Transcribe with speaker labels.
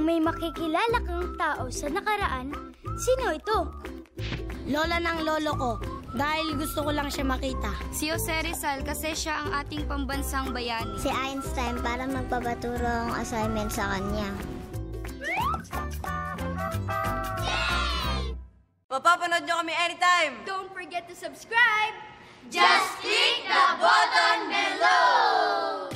Speaker 1: may makikilala kang tao sa nakaraan, sino ito?
Speaker 2: Lola ng lolo ko, dahil gusto ko lang siya makita.
Speaker 3: Si Jose Rizal kasi siya ang ating pambansang bayani.
Speaker 4: Si Einstein para magpapaturo ang assignment sa kanya.
Speaker 5: Mapapanood nyo kami anytime!
Speaker 1: Don't forget to subscribe!
Speaker 6: Just click the button below!